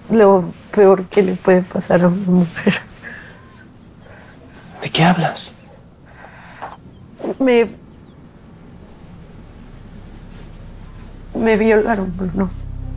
lo peor que le puede pasar a una mujer. ¿De qué hablas? Me violaron, Bruno.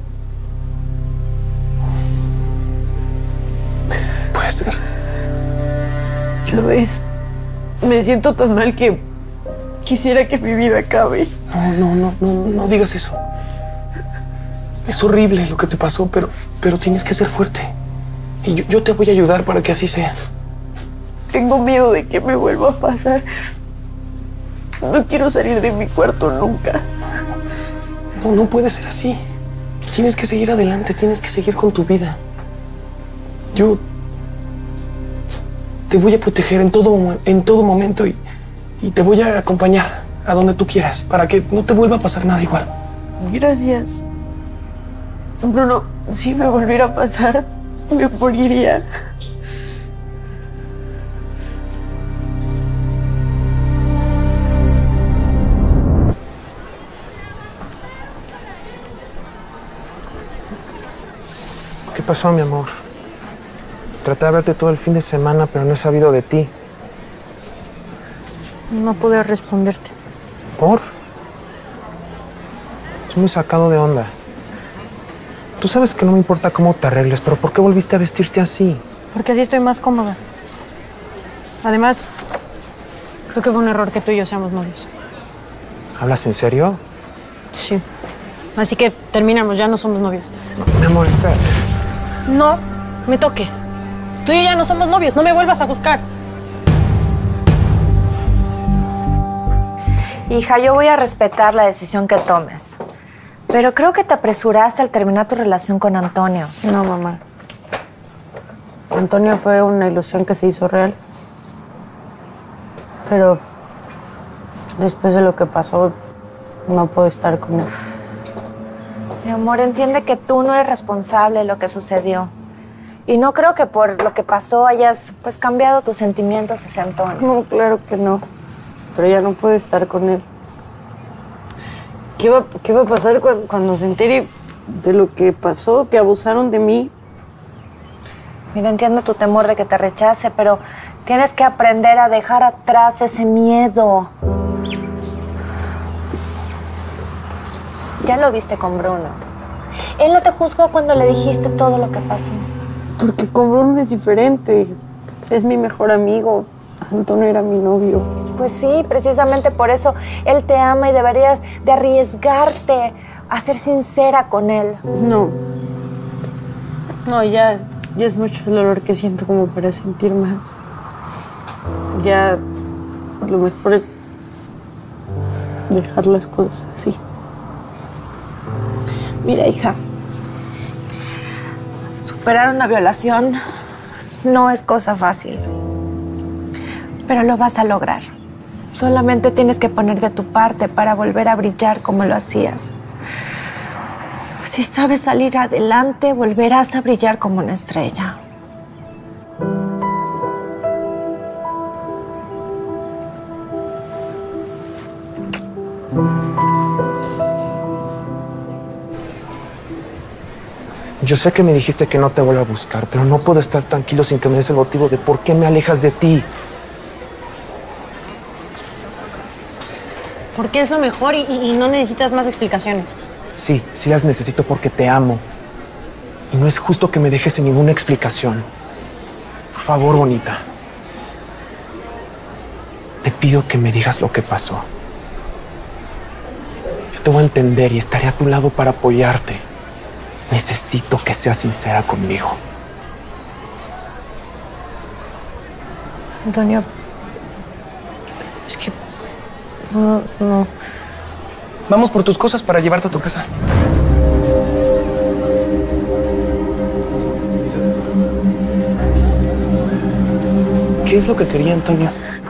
Puede ser. Lo es. Me siento tan mal que quisiera que mi vida acabe. No digas eso. Es horrible lo que te pasó, pero tienes que ser fuerte. Y yo te voy a ayudar para que así sea. Tengo miedo de que me vuelva a pasar. No quiero salir de mi cuarto nunca. No puede ser así. Tienes que seguir adelante, tienes que seguir con tu vida. Yo te voy a proteger en todo momento y te voy a acompañar a donde tú quieras para que no te vuelva a pasar nada igual. Gracias. Bruno, si me volviera a pasar, me moriría. ¿Qué pasó, mi amor? Traté de verte todo el fin de semana, pero no he sabido de ti. No pude responderte. ¿Por? Estoy muy sacado de onda. Tú sabes que no me importa cómo te arregles, pero ¿por qué volviste a vestirte así? Porque así estoy más cómoda. Además, creo que fue un error que tú y yo seamos novios. ¿Hablas en serio? Sí. Así que terminamos, ya no somos novios. Mi amor, espera. No me toques. Tú y yo ya no somos novios, no me vuelvas a buscar. Hija, yo voy a respetar la decisión que tomes. Pero creo que te apresuraste al terminar tu relación con Antonio. No, mamá. Antonio fue una ilusión que se hizo real. Pero después de lo que pasó, no puedo estar con él. Mi amor, entiende que tú no eres responsable de lo que sucedió. Y no creo que por lo que pasó hayas, pues, cambiado tus sentimientos hacia Antonio. No, claro que no. Pero ya no puedo estar con él. ¿Qué va a pasar cuando se entere de lo que pasó, que abusaron de mí? Mira, entiendo tu temor de que te rechace, pero tienes que aprender a dejar atrás ese miedo. Ya lo viste con Bruno. Él no te juzgó cuando le dijiste todo lo que pasó. Porque con Bruno es diferente. Es mi mejor amigo. Antonio era mi novio. Pues sí, precisamente por eso él te ama y deberías de arriesgarte a ser sincera con él. No. No, ya es mucho el dolor que siento como para sentir más. Ya lo mejor es dejar las cosas así. Mira, hija, superar una violación no es cosa fácil, pero lo vas a lograr. Solamente tienes que poner de tu parte para volver a brillar como lo hacías. Si sabes salir adelante, volverás a brillar como una estrella. Yo sé que me dijiste que no te vuelva a buscar, pero no puedo estar tranquilo sin que me des el motivo de por qué me alejas de ti. Porque es lo mejor y no necesitas más explicaciones. Sí las necesito porque te amo. Y no es justo que me dejes sin ninguna explicación. Por favor, bonita. Te pido que me digas lo que pasó. Yo te voy a entender y estaré a tu lado para apoyarte. Necesito que seas sincera conmigo. Antonio, es que no. Vamos por tus cosas para llevarte a tu casa. ¿Qué es lo que quería Antonio?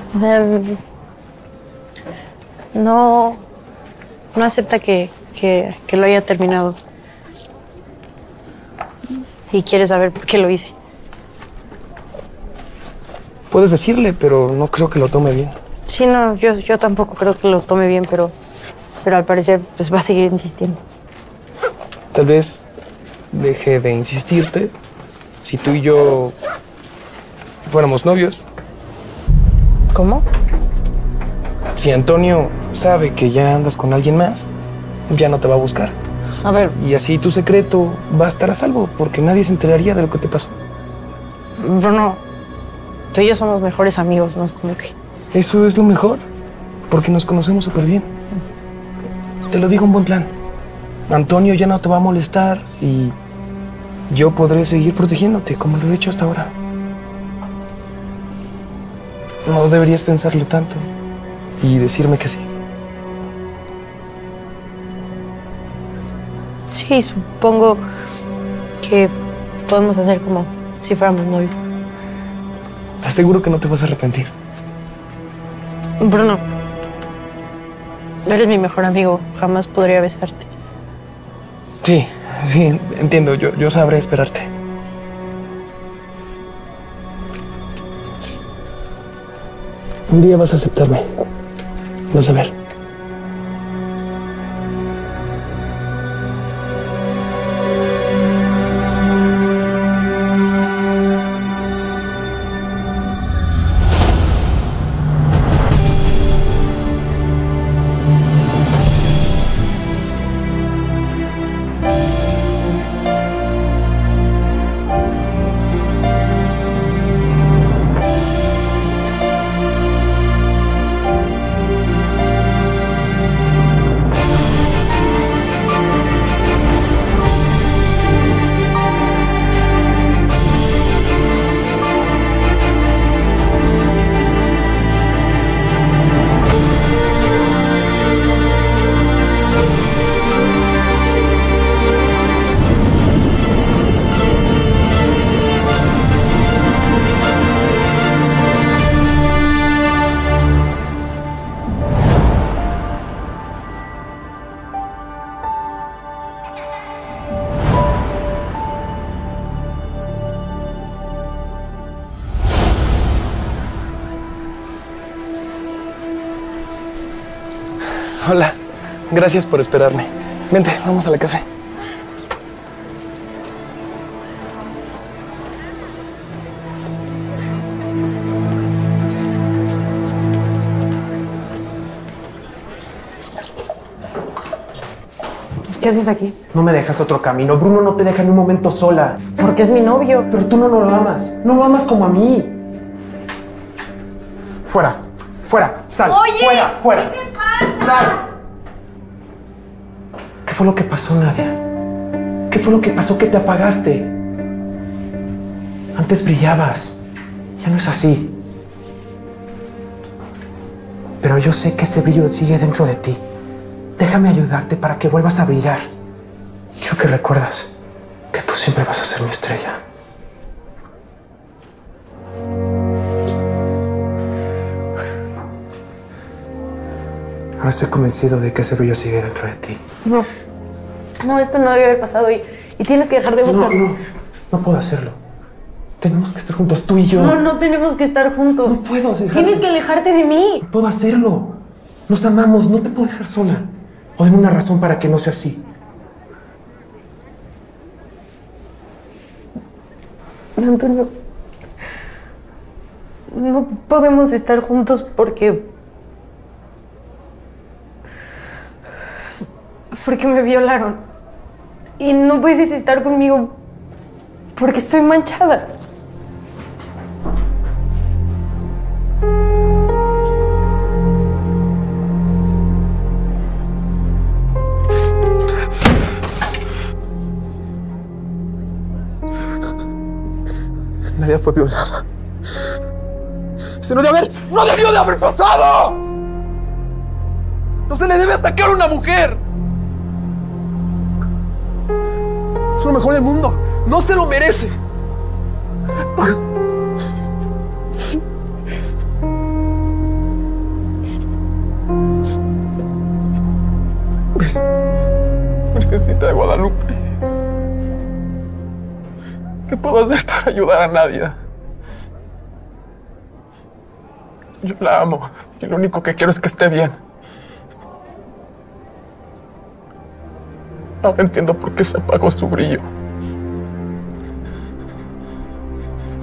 No acepta que lo haya terminado. Y quiere saber por qué lo hice. Puedes decirle, pero no creo que lo tome bien. Sí, no, yo tampoco creo que lo tome bien, pero al parecer pues va a seguir insistiendo. Tal vez deje de insistirte si tú y yo fuéramos novios. ¿Cómo? Si Antonio sabe que ya andas con alguien más, ya no te va a buscar. A ver, Y así tu secreto va a estar a salvo, porque nadie se enteraría de lo que te pasó. Bruno, tú y yo somos mejores amigos, no es como que... Eso es lo mejor, porque nos conocemos súper bien. Te lo digo, un buen plan. Antonio ya no te va a molestar y yo podré seguir protegiéndote como lo he hecho hasta ahora. No deberías pensarlo tanto y decirme que sí. Sí, supongo que podemos hacer como si fuéramos novios. Te aseguro que no te vas a arrepentir. Bruno, eres mi mejor amigo. Jamás podría besarte. Sí, sí, entiendo. Yo sabré esperarte. Un día vas a aceptarme. Vas a ver. Hola, gracias por esperarme. Vente, vamos a la café. ¿Qué haces aquí? No me dejas otro camino. Bruno no te deja ni un momento sola. Porque es mi novio. Pero tú no lo amas. No lo amas como a mí. Fuera. Fuera. Sal. Oye, fuera. Fuera. ¿qué te pasa? Sal. ¿Qué fue lo que pasó, Nadia? ¿Qué fue lo que pasó que te apagaste? Antes brillabas. Ya no es así. Pero yo sé que ese brillo sigue dentro de ti. Déjame ayudarte para que vuelvas a brillar. Quiero que recuerdas que tú siempre vas a ser mi estrella. Ahora estoy convencido de que ese brillo sigue dentro de ti. No, esto no debe haber pasado y tienes que dejar de buscar. No puedo hacerlo. Tenemos que estar juntos, tú y yo. No tenemos que estar juntos. No puedo dejarlo. Tienes que alejarte de mí. No puedo hacerlo. Nos amamos, no te puedo dejar sola. O dime una razón para que no sea así. Antonio, no podemos estar juntos porque me violaron. Y no puedes estar conmigo porque estoy manchada. Nadia fue violada. ¡Eso no debió de haber pasado! ¡No se le debe atacar a una mujer! Es lo mejor del mundo. ¡No se lo merece! Virgencita de Guadalupe, ¿qué puedo hacer para ayudar a Nadia? Yo la amo y lo único que quiero es que esté bien. Ahora entiendo por qué se apagó su brillo.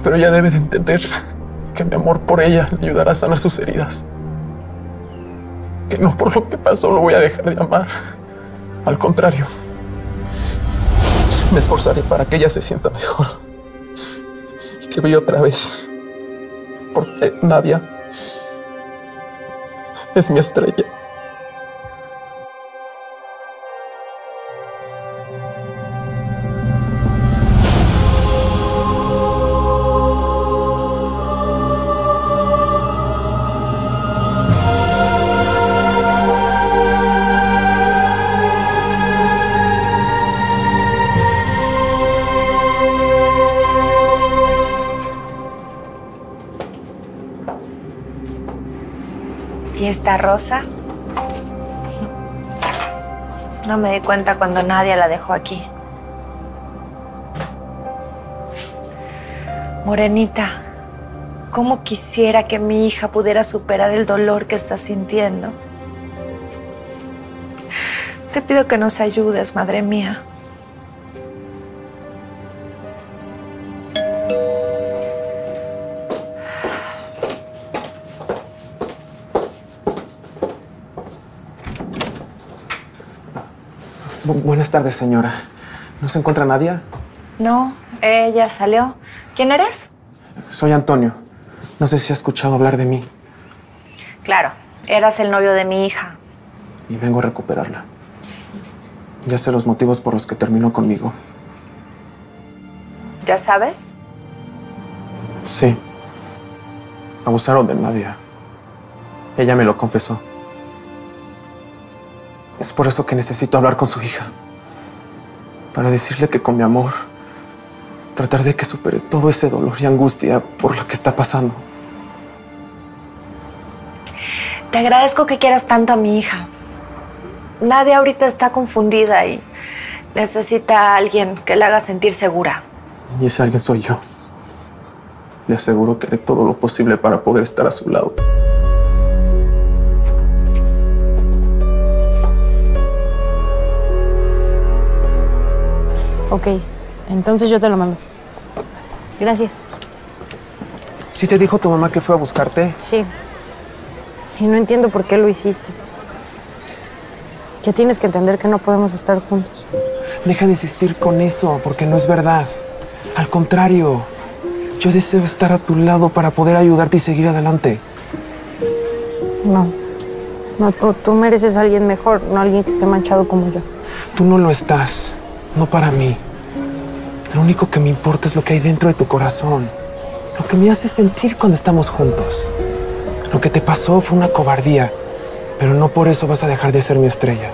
Pero ella debe de entender que mi amor por ella le ayudará a sanar sus heridas. Que no por lo que pasó lo voy a dejar de amar. Al contrario, me esforzaré para que ella se sienta mejor. Y que brille otra vez. Porque Nadia es mi estrella. ¿Y esta rosa? No me di cuenta cuando Nadia la dejó aquí. Morenita, cómo quisiera que mi hija pudiera superar el dolor que está sintiendo. Te pido que nos ayudes, madre mía. Buenas tardes, señora. ¿No se encuentra Nadia? No, ella salió. ¿Quién eres? Soy Antonio. No sé si ha escuchado hablar de mí. Claro, eras el novio de mi hija. Y vengo a recuperarla. Ya sé los motivos por los que terminó conmigo. ¿Ya sabes? Sí. Abusaron de Nadia. Ella me lo confesó. Es por eso que necesito hablar con su hija. Para decirle que con mi amor, tratar de que supere todo ese dolor y angustia por lo que está pasando. Te agradezco que quieras tanto a mi hija. Nadia ahorita está confundida y necesita a alguien que la haga sentir segura. Y ese alguien soy yo. Le aseguro que haré todo lo posible para poder estar a su lado. Ok, entonces yo te lo mando. Gracias. ¿Sí te dijo tu mamá que fue a buscarte? Sí. Y no entiendo por qué lo hiciste. Ya tienes que entender que no podemos estar juntos. Deja de insistir con eso, porque no es verdad. Al contrario, yo deseo estar a tu lado para poder ayudarte y seguir adelante. No, tú mereces a alguien mejor, no a alguien que esté manchado como yo. Tú no lo estás, no para mí. Lo único que me importa es lo que hay dentro de tu corazón. Lo que me hace sentir cuando estamos juntos. Lo que te pasó fue una cobardía, pero no por eso vas a dejar de ser mi estrella.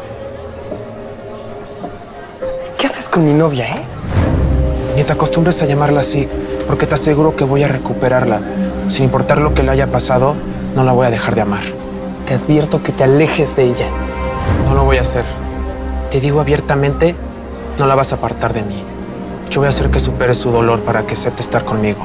¿Qué haces con mi novia, Ni te acostumbres a llamarla así, porque te aseguro que voy a recuperarla. Sin importar lo que le haya pasado, no la voy a dejar de amar. Te advierto que te alejes de ella. No lo voy a hacer. Te digo abiertamente, no la vas a apartar de mí. Yo voy a hacer que supere su dolor para que acepte estar conmigo.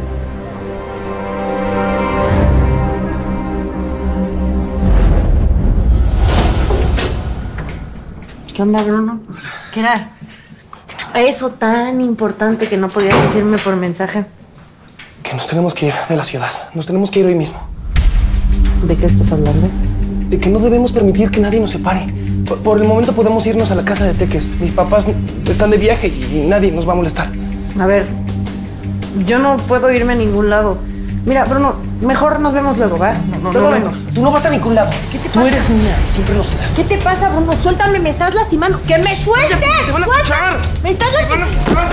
¿Qué onda, Bruno? ¿Qué era eso tan importante que no podías decirme por mensaje? Que nos tenemos que ir de la ciudad. Nos tenemos que ir hoy mismo. ¿De qué estás hablando? De que no debemos permitir que nadie nos separe. Por el momento podemos irnos a la casa de Teques. Mis papás están de viaje y nadie nos va a molestar. A ver, yo no puedo irme a ningún lado. Mira, Bruno, mejor nos vemos luego, ¿va? Luego vengo. Tú no vas a ningún lado. ¿Qué te Tú pasa? eres mía y siempre lo serás. ¿Qué te pasa, Bruno? Suéltame, me estás lastimando. ¡Que me sueltes! ¡Te van a escuchar! ¡Me estás lastimando!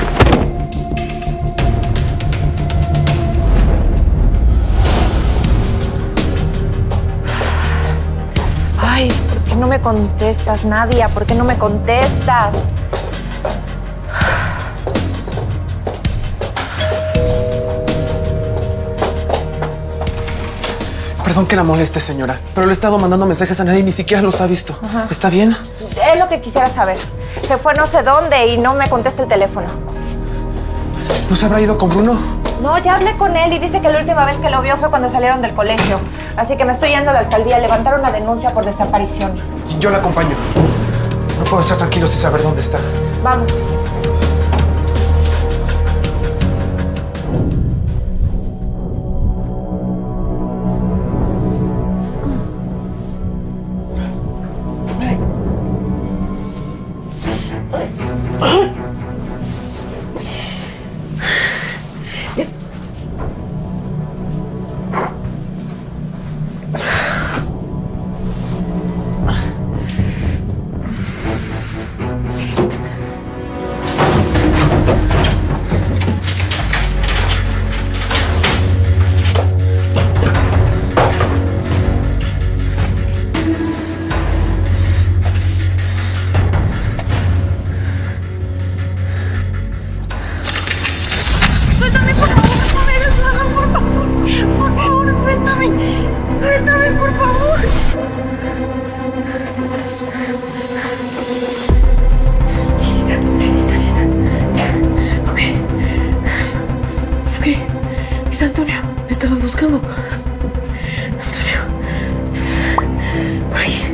Ay, ¿por qué no me contestas, Nadia? ¿Por qué no me contestas? Perdón que la moleste, señora, pero le he estado mandando mensajes a nadie y ni siquiera los ha visto. Ajá. ¿Está bien? Es lo que quisiera saber. Se fue no sé dónde y no me contesta el teléfono. ¿No se habrá ido con Bruno? No, ya hablé con él y dice que la última vez que lo vio fue cuando salieron del colegio. Así que me estoy yendo a la alcaldía a levantar una denuncia por desaparición. Yo la acompaño. No puedo estar tranquilo sin saber dónde está. Vamos. Por favor, suéltame. Suéltame, por favor. Sí, lista. Ok. Es Antonio. Me estaba buscando. Antonio. Por ahí.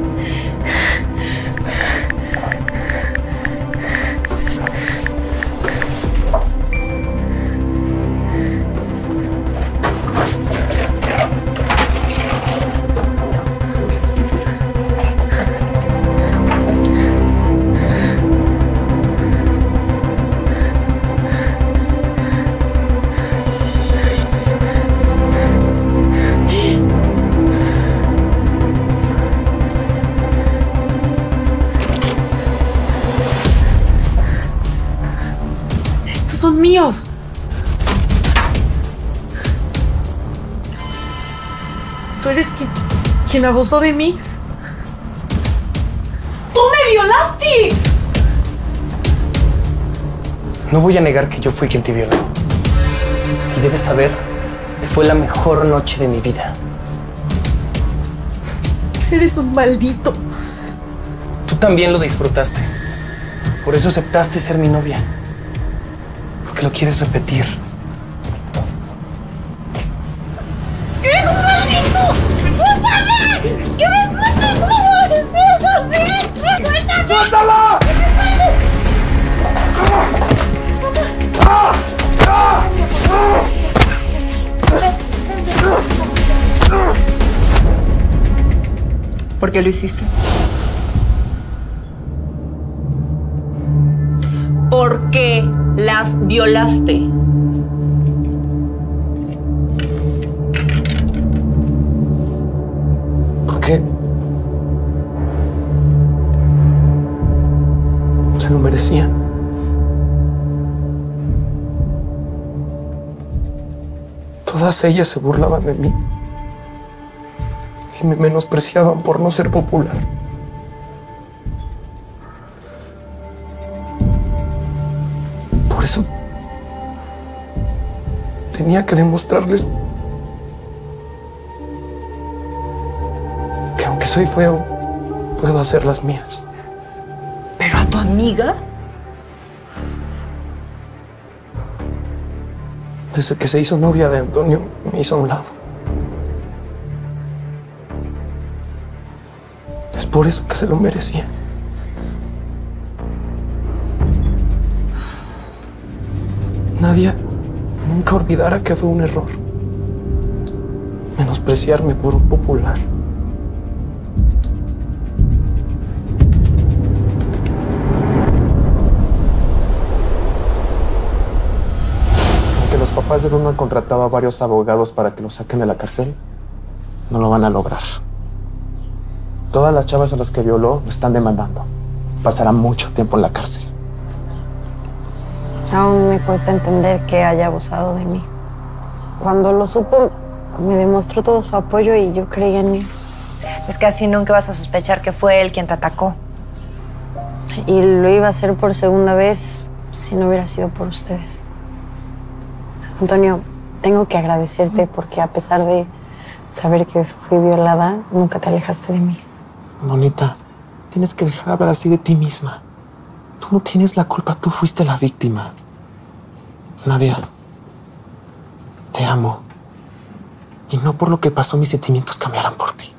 Son míos. Tú eres quien abusó de mí. ¡Tú me violaste! No voy a negar que yo fui quien te violó. Y debes saber que fue la mejor noche de mi vida. Eres un maldito. Tú también lo disfrutaste. Por eso aceptaste ser mi novia. Porque lo quieres repetir. ¡Eres un maldito! ¡Suéltame! ¡Que me sueltes! ¡Suéltame! ¡Suéltala! ¿Por qué lo hiciste? ¿Por qué las violaste? ¿Por qué? Se lo merecían. Todas ellas se burlaban de mí y me menospreciaban por no ser popular. Por eso tenía que demostrarles que aunque soy feo, puedo hacer las mías. ¿Pero a tu amiga? Desde que se hizo novia de Antonio, me hizo a un lado. Es por eso que se lo merecía. Nadia nunca olvidara que fue un error menospreciarme por un popular. Aunque los papás de Bruno han contratado a varios abogados para que lo saquen de la cárcel, no lo van a lograr. Todas las chavas a las que violó lo están demandando. Pasará mucho tiempo en la cárcel. Aún me cuesta entender que haya abusado de mí. Cuando lo supo, me demostró todo su apoyo y yo creía en él. Es que así nunca vas a sospechar que fue él quien te atacó. Y lo iba a hacer por segunda vez si no hubiera sido por ustedes. Antonio, tengo que agradecerte porque a pesar de saber que fui violada, nunca te alejaste de mí. Bonita, tienes que dejar de hablar así de ti misma. Tú no tienes la culpa, tú fuiste la víctima. Nadia, te amo. Y no por lo que pasó mis sentimientos cambiarán por ti.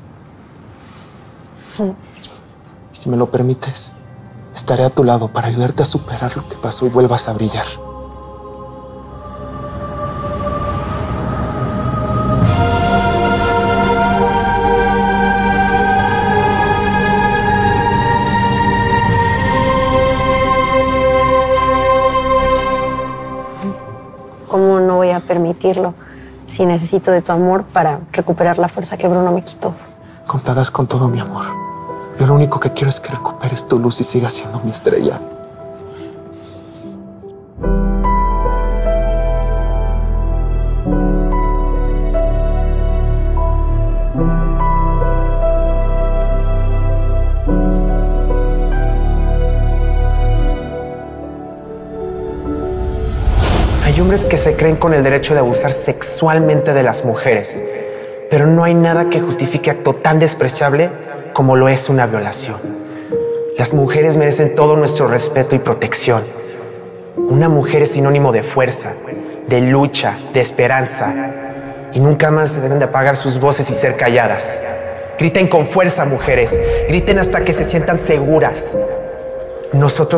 Y si me lo permites, estaré a tu lado para ayudarte a superar lo que pasó y vuelvas a brillar. ¿Cómo no voy a permitirlo si necesito de tu amor para recuperar la fuerza que Bruno me quitó? Contadas con todo mi amor. Yo lo único que quiero es que recuperes tu luz y sigas siendo mi estrella. Hay hombres que se creen con el derecho de abusar sexualmente de las mujeres, pero no hay nada que justifique acto tan despreciable como lo es una violación. Las mujeres merecen todo nuestro respeto y protección. Una mujer es sinónimo de fuerza, de lucha, de esperanza, y nunca más se deben de apagar sus voces y ser calladas. Griten con fuerza, mujeres, griten hasta que se sientan seguras. Nosotros